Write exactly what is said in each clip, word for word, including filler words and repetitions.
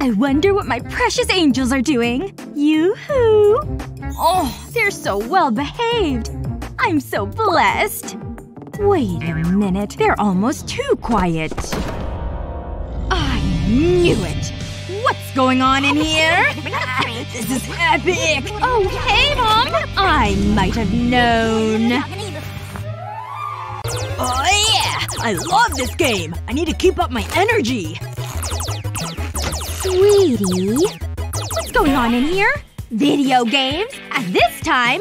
I wonder what my precious angels are doing. Yoo-hoo! Oh, they're so well behaved. I'm so blessed. Wait a minute. They're almost too quiet. I knew it. What's going on in here? This is epic! Oh, hey, Mom! I might have known. Oh yeah! I love this game! I need to keep up my energy! Sweetie? What's going on in here? Video games? At this time?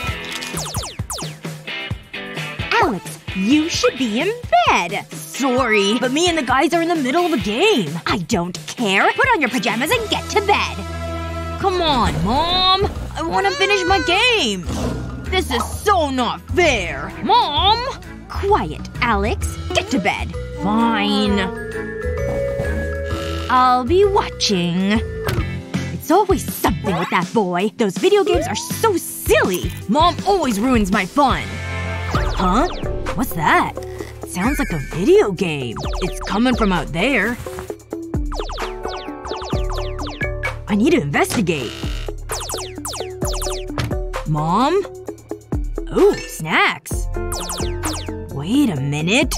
Alex, you should be in bed. Sorry, but me and the guys are in the middle of a game. I don't care. Put on your pajamas and get to bed. Come on, Mom! I want to finish my game! This is so not fair! Mom! Quiet, Alex. Get to bed. Fine. I'll be watching. It's always something with that boy. Those video games are so silly. Mom always ruins my fun. Huh? What's that? Sounds like a video game. It's coming from out there. I need to investigate. Mom? Ooh, snacks. Wait a minute.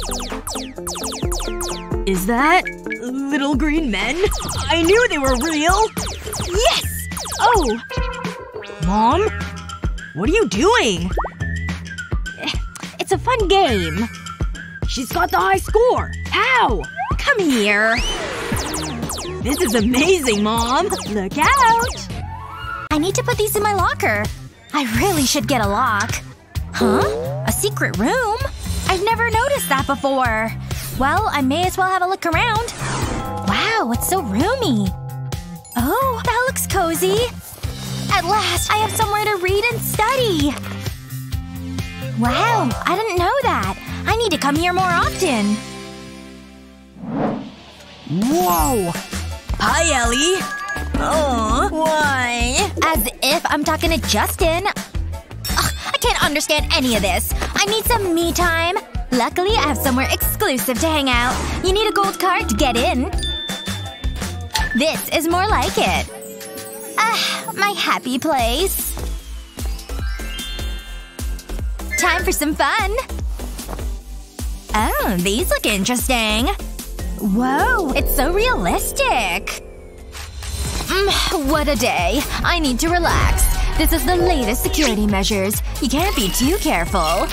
Is that… little green men? I knew they were real! Yes! Oh! Mom? What are you doing? It's a fun game. She's got the high score! How? Come here. This is amazing, Mom! Look out! I need to put these in my locker. I really should get a lock. Huh? A secret room? I've never noticed that before. Well, I may as well have a look around. Wow, it's so roomy. Oh, that looks cozy. At last, I have somewhere to read and study. Wow, I didn't know that. I need to come here more often. Whoa! Hi, Ellie! Oh, why? As if I'm talking to Justin. Ugh, I can't understand any of this. I need some me time. Luckily, I have somewhere exclusive to hang out. You need a gold card to get in. This is more like it. Ah, my happy place. Time for some fun. Oh, these look interesting. Whoa, it's so realistic. Mm, what a day. I need to relax. This is the latest security measures. You can't be too careful.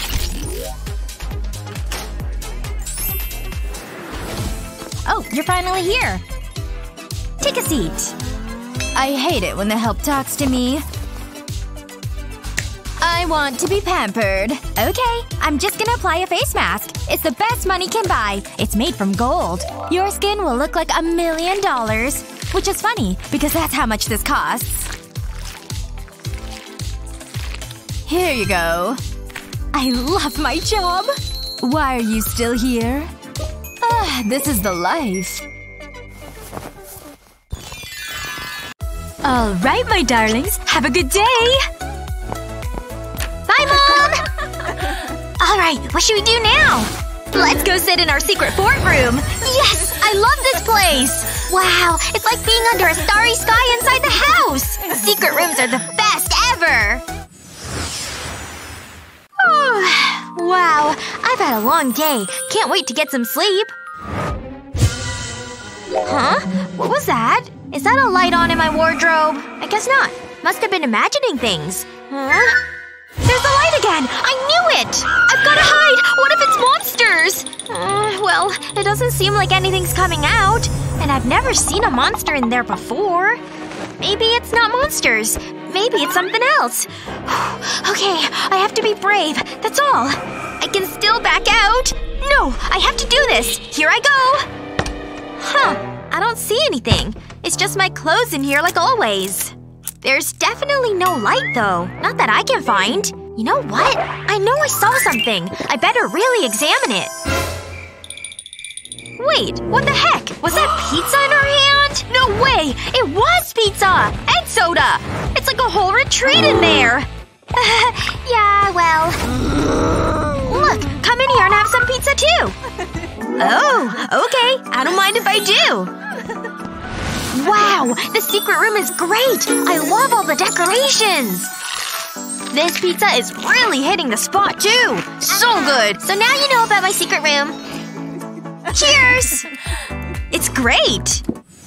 Oh, you're finally here. Take a seat. I hate it when the help talks to me. I want to be pampered. Okay, I'm just gonna apply a face mask. It's the best money can buy. It's made from gold. Your skin will look like a million dollars. Which is funny, because that's how much this costs. Here you go. I love my job. Why are you still here? Ah, this is the life. Alright, my darlings. Have a good day! Bye, Mom! Alright, what should we do now? Let's go sit in our secret fort room! Yes! I love this place! Wow, it's like being under a starry sky inside the house! Secret rooms are the best ever! Wow, I've had a long day. Can't wait to get some sleep. Huh? What was that? Is that a light on in my wardrobe? I guess not. Must have been imagining things. Huh? There's the light again! I knew it! I've gotta hide! What if it's monsters? Uh, well, it doesn't seem like anything's coming out. And I've never seen a monster in there before. Maybe it's not monsters. Maybe it's something else. Okay, I have to be brave. That's all. I can still back out. No, I have to do this. Here I go. Huh. I don't see anything. It's just my clothes in here like always. There's definitely no light, though. Not that I can find. You know what? I know I saw something. I better really examine it. Wait, what the heck? Was that pizza in her hand? No way! It was pizza! And soda! It's like a whole retreat in there! Yeah, well… Look! Come in here and have some pizza too! Oh, okay. I don't mind if I do. Wow! The secret room is great! I love all the decorations! This pizza is really hitting the spot, too! So good! So now you know about my secret room. Cheers! It's great!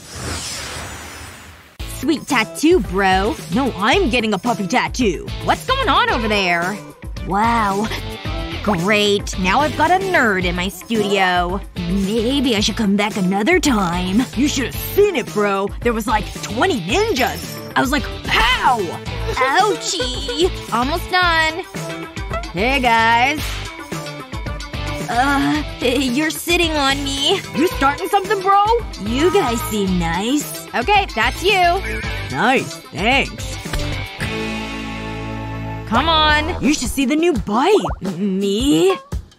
Sweet tattoo, bro. No, I'm getting a puppy tattoo. What's going on over there? Wow. Great. Now I've got a nerd in my studio. Maybe I should come back another time. You should have seen it, bro. There was like twenty ninjas. I was like, pow! Ouchie. Almost done. Hey, guys. Uh, you're sitting on me. You starting something, bro? You guys seem nice. Okay, that's you. Nice. Thanks. Come on. You should see the new bike. Me?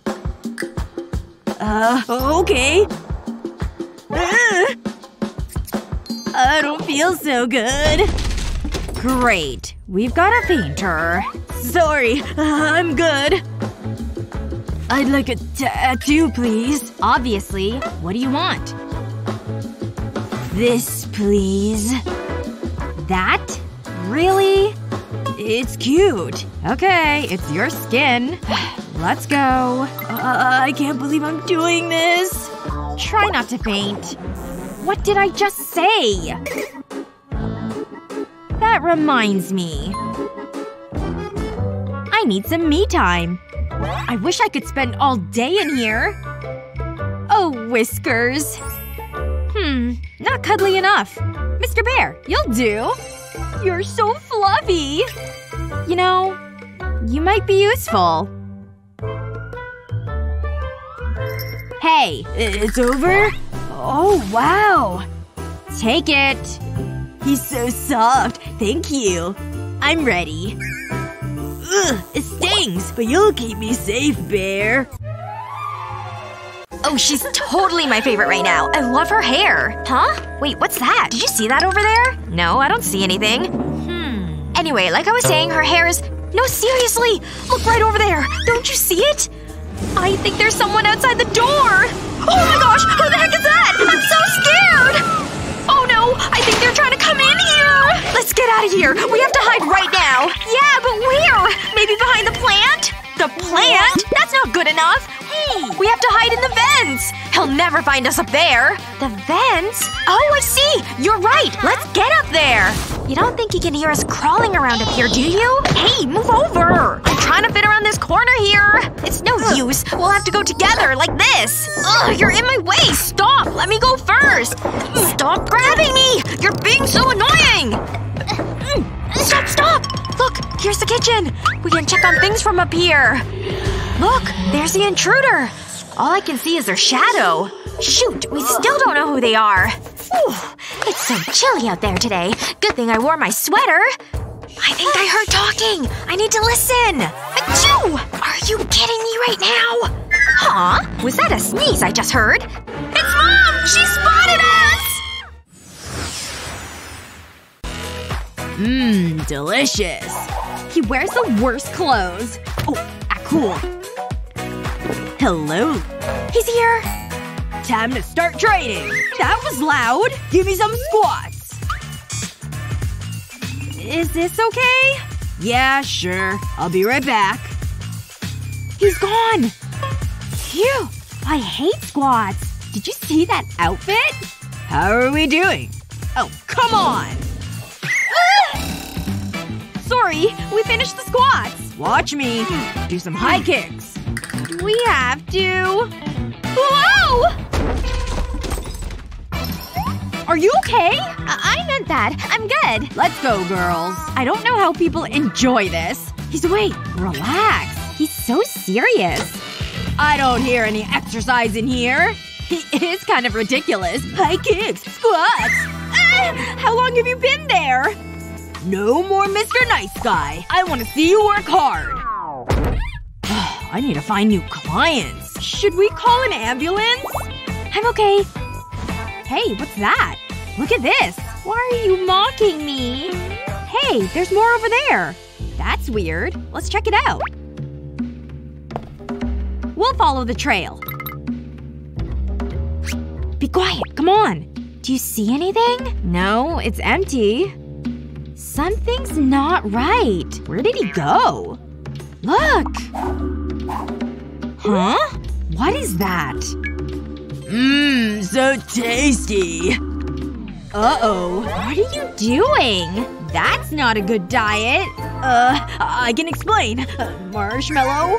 Uh, okay. Uh, I don't feel so good. Great. We've got a painter. Sorry. Uh, I'm good. I'd like a tattoo, please. Obviously. What do you want? This, please. That? Really? It's cute. Okay, it's your skin. Let's go. Uh, I can't believe I'm doing this. Try not to faint. What did I just say? That reminds me. I need some me time. I wish I could spend all day in here. Oh, Whiskers. Hmm. Not cuddly enough. Mister Bear, you'll do. You're so fluffy. You know, you might be useful. Hey, it's over? Oh, wow. Take it. He's so soft. Thank you. I'm ready. Ugh, it stings, but you'll keep me safe, Bear. Oh, she's totally my favorite right now. I love her hair. Huh? Wait, what's that? Did you see that over there? No, I don't see anything. Hmm. Anyway, like I was saying, her hair is… No, seriously! Look right over there! Don't you see it? I think there's someone outside the door! Oh my gosh! Who the heck is that? I'm so scared! Oh no! I think they're trying to come in here! Let's get out of here! We have to hide right now! Yeah, but where? Maybe behind the plant? The plant? That's not good enough! Hey! We have to hide in the vents! He'll never find us up there! The vents? Oh, I see! You're right! Let's get up there! You don't think he can hear us crawling around up here, do you? Hey, move over! I'm trying to fit around this corner here! It's no use. We'll have to go together, like this! Ugh, you're in my way! Stop! Let me go first! Stop grabbing me! You're being so annoying! Stop, stop! Look, here's the kitchen. We can check on things from up here. Look, there's the intruder. All I can see is their shadow. Shoot, we still don't know who they are. Whew, it's so chilly out there today. Good thing I wore my sweater. I think I heard talking. I need to listen. Achoo! Are you kidding me right now? Huh? Was that a sneeze I just heard? It's Mom! She spotted us! Mmm, delicious. He wears the worst clothes. Oh, act cool. Hello. He's here. Time to start trading. That was loud. Give me some squats. Is this okay? Yeah, sure. I'll be right back. He's gone. Phew. I hate squats. Did you see that outfit? How are we doing? Oh, come on! Sorry, we finished the squats. Watch me. Do some high kicks. We have to… Whoa! Are you okay? I, I meant that. I'm good. Let's go, girls. I don't know how people enjoy this. He's awake. Relax. He's so serious. I don't hear any exercise in here. He is kind of ridiculous. High kicks. Squats. Ah, how long have you been there? No more Mister Nice Guy. I want to see you work hard. I need to find new clients. Should we call an ambulance? I'm okay. Hey, what's that? Look at this. Why are you mocking me? Hey, there's more over there. That's weird. Let's check it out. We'll follow the trail. Be quiet. Come on. Do you see anything? No, it's empty. Something's not right. Where did he go? Look! Huh? What is that? Mmm, so tasty. Uh-oh. What are you doing? That's not a good diet. Uh, I can explain. Uh, marshmallow?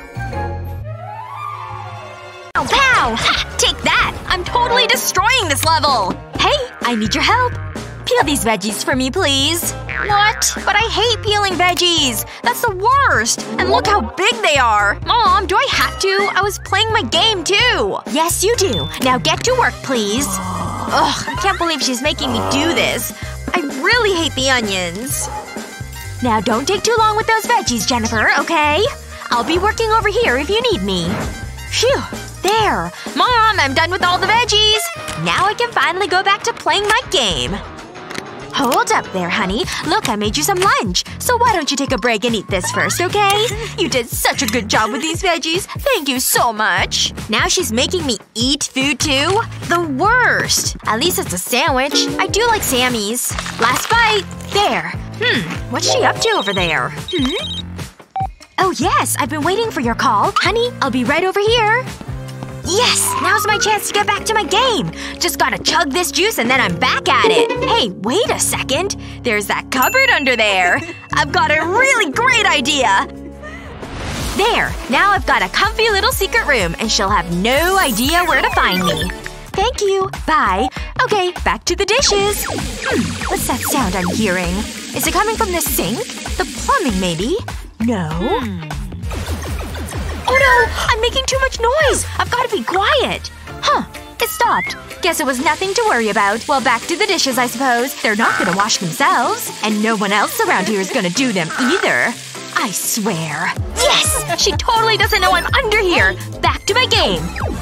Oh, pow! Ha! Take that! I'm totally destroying this level! Hey, I need your help. Peel these veggies for me, please. What? But I hate peeling veggies! That's the worst! And look how big they are! Mom, do I have to? I was playing my game, too! Yes, you do. Now get to work, please. Ugh, I can't believe she's making me do this. I really hate the onions. Now don't take too long with those veggies, Jennifer, okay? I'll be working over here if you need me. Phew. There. Mom, I'm done with all the veggies! Now I can finally go back to playing my game. Hold up there, honey. Look, I made you some lunch. So why don't you take a break and eat this first, okay? You did such a good job with these veggies. Thank you so much. Now she's making me eat food, too? The worst. At least it's a sandwich. I do like Sammy's. Last bite. There. Hmm. What's she up to over there? Hmm? Oh yes, I've been waiting for your call. Honey, I'll be right over here. Yes! Now's my chance to get back to my game! Just gotta chug this juice and then I'm back at it! Hey, wait a second! There's that cupboard under there! I've got a really great idea! There! Now I've got a comfy little secret room and she'll have no idea where to find me. Thank you. Bye. Okay, back to the dishes. Hmm, what's that sound I'm hearing? Is it coming from the sink? The plumbing, maybe? No. Hmm. Oh no! I'm making too much noise! I've gotta be quiet! Huh. It stopped. Guess it was nothing to worry about. Well, back to the dishes, I suppose. They're not gonna wash themselves. And no one else around here is gonna do them either. I swear. Yes! She totally doesn't know I'm under here! Back to my game!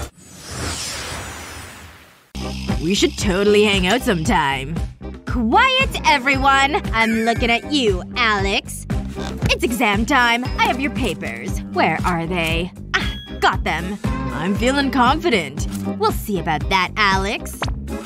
We should totally hang out sometime. Quiet, everyone! I'm looking at you, Alex. It's exam time. I have your papers. Where are they? Ah, got them. I'm feeling confident. We'll see about that, Alex.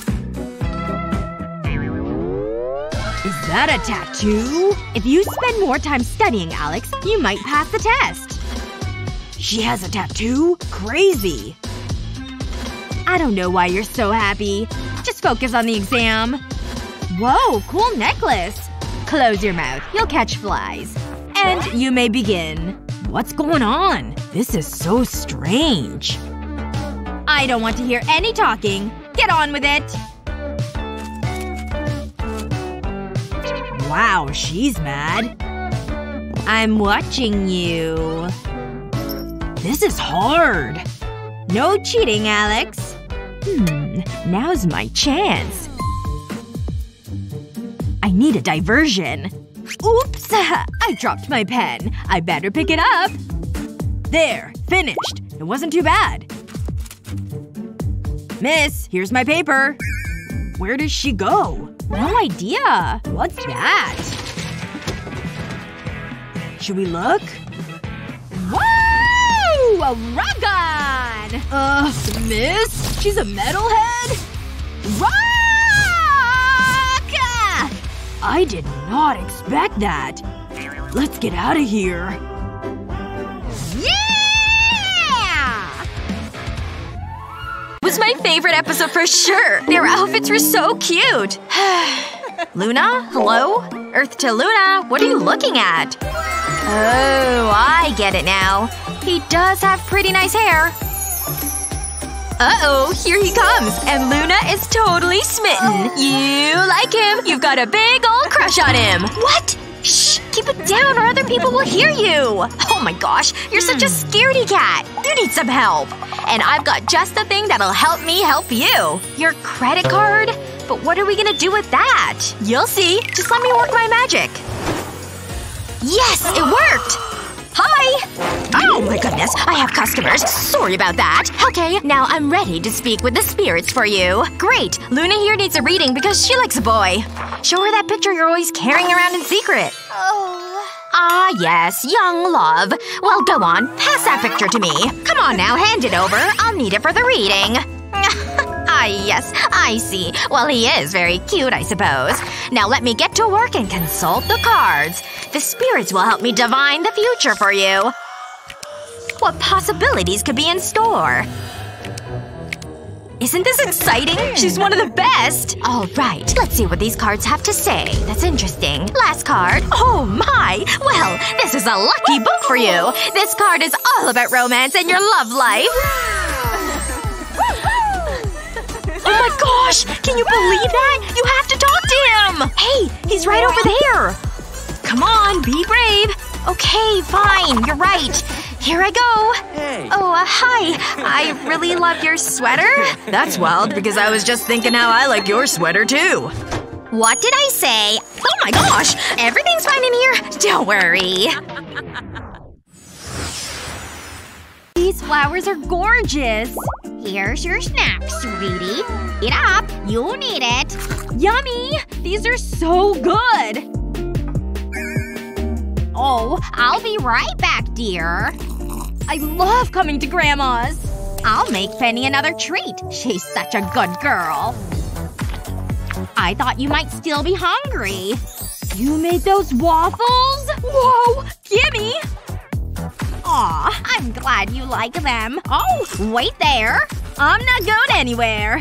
Is that a tattoo? If you spend more time studying, Alex, you might pass the test. She has a tattoo? Crazy. I don't know why you're so happy. Just focus on the exam. Whoa, cool necklace. Close your mouth. You'll catch flies. And you may begin. What's going on? This is so strange. I don't want to hear any talking. Get on with it. Wow, she's mad. I'm watching you. This is hard. No cheating, Alex. Hmm. Now's my chance. I need a diversion. Oops! I dropped my pen. I better pick it up. There. Finished. It wasn't too bad. Miss, here's my paper. Where does she go? No idea. What's that? Should we look? Whoa! A rug gun! Uh, miss? She's a metalhead? Rock! I did not expect that. Let's get out of here. Yeah! It was my favorite episode for sure. Their outfits were so cute. Luna? Hello? Earth to Luna, what are you looking at? Oh, I get it now. He does have pretty nice hair. Uh-oh, here he comes. And Luna is totally smitten. You like him. You've got a big old crush on him. What? Shh, keep it down or other people will hear you. Oh my gosh, you're such a scaredy cat. You need some help. And I've got just the thing that'll help me help you. Your credit card? But what are we gonna do with that? You'll see. Just let me work my magic. Yes, it worked! Hi! Oh my goodness, I have customers. Sorry about that. Okay, now I'm ready to speak with the spirits for you. Great! Luna here needs a reading because she likes a boy. Show her that picture you're always carrying around in secret. Oh. Ah, yes, young love. Well, go on. Pass that picture to me. Come on now, hand it over. I'll need it for the reading. Ah, yes. I see. Well, he is very cute, I suppose. Now let me get to work and consult the cards. The spirits will help me divine the future for you. What possibilities could be in store? Isn't this exciting? She's one of the best! Alright, let's see what these cards have to say. That's interesting. Last card. Oh my! Well, this is a lucky book for you! This card is all about romance and your love life! Oh my gosh! Can you believe that? You have to talk to him! Hey! He's right over there! Come on, be brave! Okay, fine. You're right. Here I go. Hey. Oh, uh, hi. I really love your sweater. That's wild because I was just thinking how I like your sweater too. What did I say? Oh my gosh! Everything's fine in here. Don't worry. These flowers are gorgeous. Here's your snack, sweetie. Eat up. You need it. Yummy! These are so good! Oh, I'll be right back, dear. I love coming to Grandma's. I'll make Penny another treat. She's such a good girl. I thought you might still be hungry. You made those waffles? Whoa! Gimme! Aw, I'm glad you like them. Oh, wait there. I'm not going anywhere.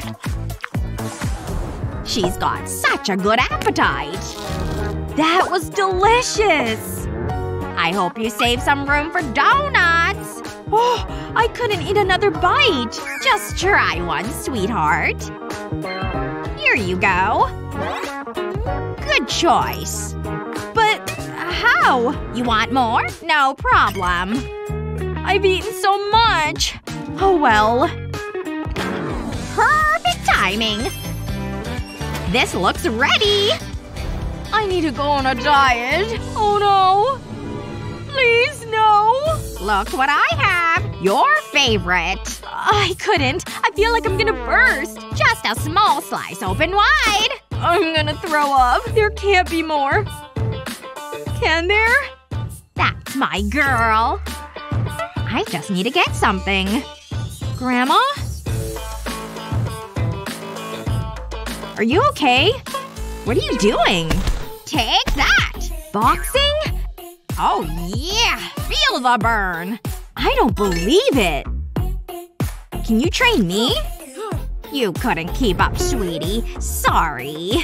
She's got such a good appetite. That was delicious. I hope you save some room for donuts. Oh, I couldn't eat another bite. Just try one, sweetheart. Here you go. Good choice. But how? You want more? No problem. I've eaten so much. Oh well. Perfect timing. This looks ready. I need to go on a diet. Oh no. Please, no. Look what I have. Your favorite. I couldn't. I feel like I'm gonna burst. Just a small slice open wide. I'm gonna throw up. There can't be more. Can there? That's my girl. I just need to get something. Grandma? Are you okay? What are you doing? Take that. Boxing? Oh yeah. Feel the burn. I don't believe it. Can you train me? You couldn't keep up, sweetie. Sorry.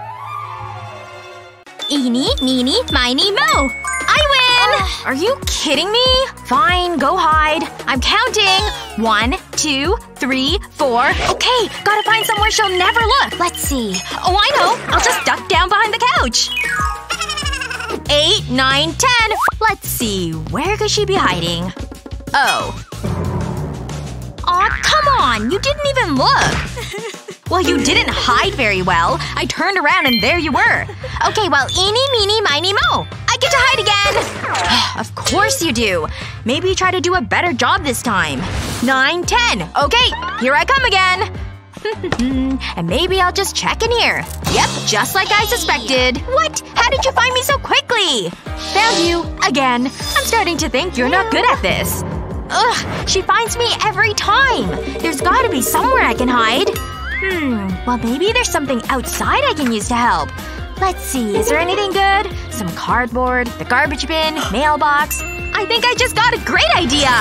Eeny, meeny, miny, moe. I win! Are you kidding me? Fine, go hide. I'm counting. One, two, three, four. Okay, gotta find somewhere she'll never look. Let's see. Oh, I know. I'll just duck down behind the couch. Eight, nine, ten. Let's see. Where could she be hiding? Oh. Aw, come on! You didn't even look! Well, you didn't hide very well. I turned around and there you were. Okay, well, eeny, meeny, miny, moe. I get to hide again! Of course you do. Maybe try to do a better job this time. Nine, ten. Okay, here I come again. And maybe I'll just check in here. Yep, just like I suspected. What? How did you find me so quickly? Found you. Again. I'm starting to think you're not good at this. Ugh, she finds me every time. There's gotta be somewhere I can hide. Hmm, well maybe there's something outside I can use to help. Let's see, is there anything good? Some cardboard, the garbage bin, mailbox. I think I just got a great idea!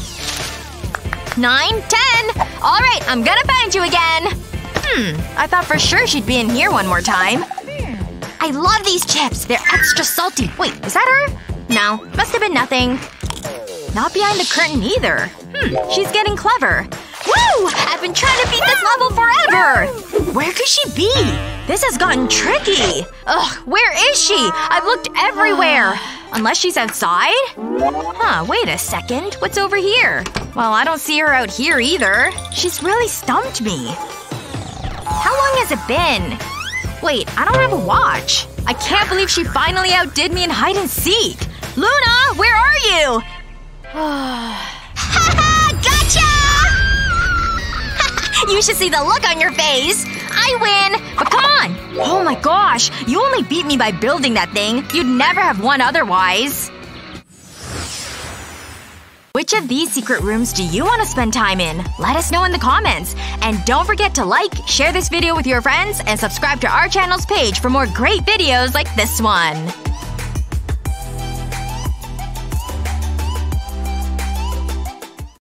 Nine, ten! Alright, I'm gonna find you again! Hmm, I thought for sure she'd be in here one more time. I love these chips! They're extra salty. Wait, is that her? No, must have been nothing. Not behind the curtain either. Hmm, she's getting clever. Woo! I've been trying to beat this level forever! Where could she be? This has gotten tricky. Ugh, where is she? I've looked everywhere. Unless she's outside? Huh, wait a second. What's over here? Well, I don't see her out here either. She's really stumped me. How long has it been? Wait, I don't have a watch. I can't believe she finally outdid me in hide and seek. Luna, where are you? Ha-ha! Gotcha! You should see the look on your face! I win! But come on! Oh my gosh! You only beat me by building that thing. You'd never have won otherwise. Which of these secret rooms do you want to spend time in? Let us know in the comments. And don't forget to like, share this video with your friends, and subscribe to our channel's page for more great videos like this one.